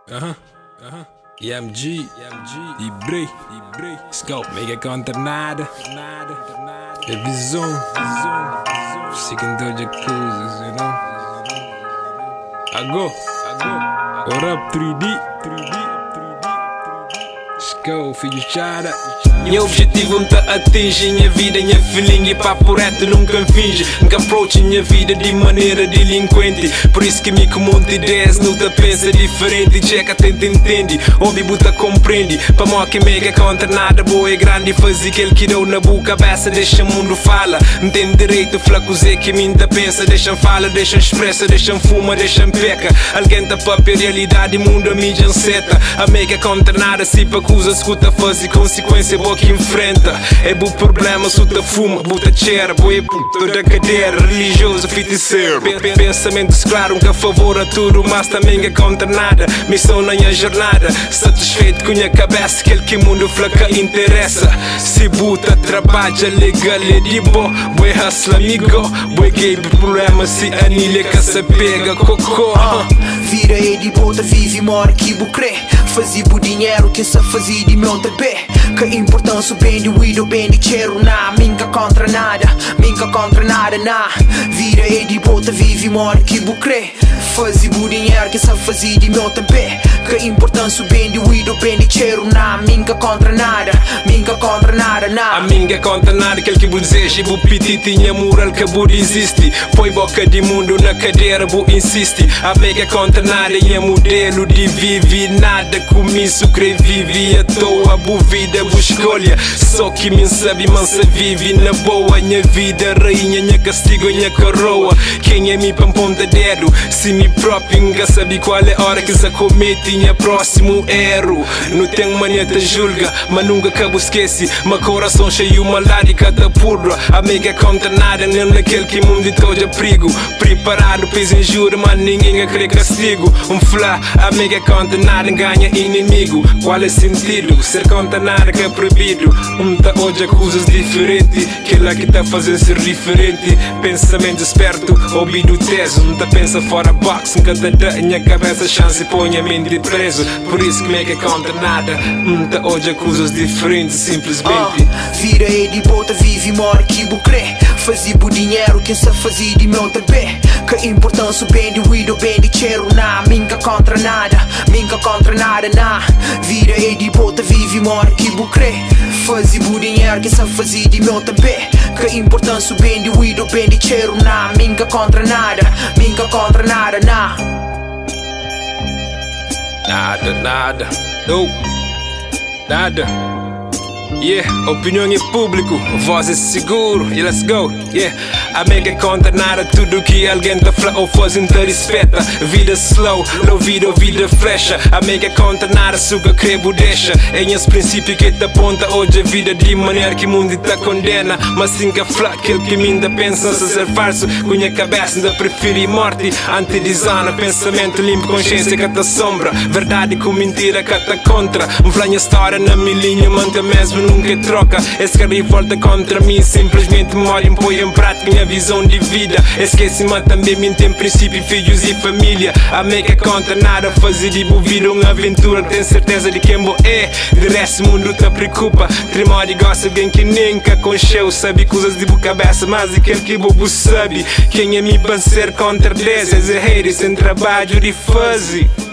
EMG, Libre, Scope, mega contra nada, Visão, seguindo de coisas, you know. I go, what up 3D, Scope, fichada. Meu objetivo não atinge minha vida, minha feeling e papo reto nunca finge. Nunca approach minha vida de maneira delinquente. Por isso que me com monte de ideias, não te pensa diferente. Checa, tenta, entende, ouve, buta, compreende. Pra mó que mega contra nada, boa e grande. Fazer aquele que deu na boca, cabeça, deixa o mundo fala. Não tem direito, flaco Zé que minta pensa. Deixa fala, deixa expressa, deixa fuma, deixa peca. Alguém tá pra realidade, mundo a mídia seta. A mega contra nada, se pra acusa, escuta, faz e consequência, boa que enfrenta. É bu problema, suta fuma, buta cheira, boa puta da cadeira, religioso, feiticeiro. Pensamentos claro, que a favor a tudo, mas também é contra nada. Missão na minha jornada, satisfeito com minha cabeça, aquele que mundo flaca interessa. Se buta, trabalha, legal, é de boa, boi hustler, amigo, boi gay, problema, se anilha, que se pega, cocô. Vira e de bota, vive e mora que bu crê. Fazia bu dinheiro que se fazia de meu trepé. Que importância bem de wido, bem de cheiro, na. Minca contra nada, na. Vira e de bota, vive e mora que bu crê. Fazia bu dinheiro que se fazia de meu trepé. Que importância bem de wido, bem de cheiro, na. Minca contra nada, na. A minha conta nada, aquele que bu deseja, bu piti tinha moral que bu existe. Põe boca de mundo na cadeira, bu insiste. A mega conta nada, e é modelo de vive nada. Começo, crê, vive à toa, bu vida, bu escolha. Só que me sabe, mansa vive na boa. Minha vida, rainha, minha castigo, minha coroa. Quem é me pra ponta dedo? Se me próprio nunca sabe qual é a hora que se comete, minha próximo erro. Não tenho mania te julga, mas nunca acabo esquece. Meu coração cheio malária, cada purra. A mega conta nada, nem naquele que mundo todo é perigo. Preparado, peso injúria, mas ninguém a querer castigo. Flá, a mega conta nada, ganha inimigo. Qual é o sentido? Ser conta nada que é proibido. Tá hoje coisas diferentes, que lá que tá fazendo ser diferente. Pensamento esperto, ouvido teso. Tá pensa fora box, nunca tá da minha cabeça chance e põe a mente preso. Por isso que mega conta nada, tá hoje coisas diferentes, simplesmente. Vira e de bota, vive e mora que bu crê. Fazia bu dinheiro que se fazia de meu trepé. Que importância bem de wido, bem de cheiro, na. Minca contra nada, na. Vira e de bota, vive e mora que bu crê. Fazia bu dinheiro que se fazia de meu trepé. Que importância bem de wido, bem de cheiro, na. Minca contra nada, na. Nada, não, nada. Yeah, opinião é público, voz é seguro, e let's go, yeah. A mega conta nada, tudo que alguém tá fala ou faz não te respeita. Vida slow, não vida flecha. A mega conta nada, suga, crebo, deixa. É esse princípio que te aponta hoje a vida de maneira que o mundo te condena. Mas sim que fala aquele que me ainda pensa se ser falso. Com a cabeça ainda prefere morte, antidesana, pensamento limpo, consciência que te assombra. Verdade com mentira que te contra. Flanha história na minha linha, mantém mesmo nunca troca. Esse que revolta contra mim, simplesmente memória põe em prática minha visão de vida. Esquece-me também, mim tem princípio, filhos e família. A mega conta nada, fazer de vida uma aventura. Tem certeza de quem vou é, de resto o mundo te preocupa. Tremor e gosta alguém que nunca concheu. Sabe coisas de boa cabeça, mas aquele que bobo sabe. Quem é me para ser contra 10, é hater sem trabalho de fazer.